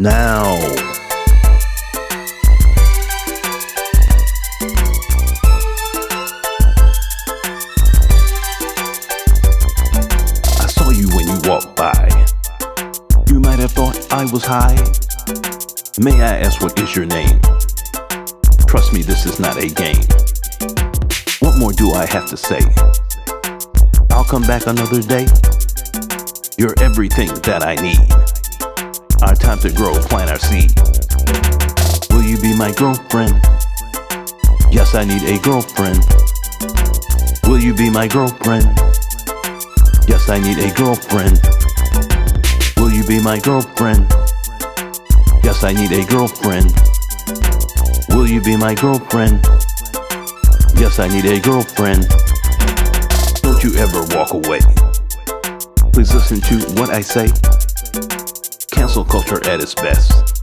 now. I saw you when you walked by. You might have thought I was high. May I ask, what is your name? Trust me, this is not a game. What more do I have to say? I'll come back another day. You're everything that I need. Our time to grow, plant our seed. Will you be my girlfriend? Yes, I need a girlfriend. Will you be my girlfriend? Yes, I need a girlfriend. Will you be my girlfriend? Yes, I need a girlfriend. Will you be my girlfriend? Yes, I need a girlfriend. Don't you ever walk away. Please listen to what I say. Cancel culture at its best.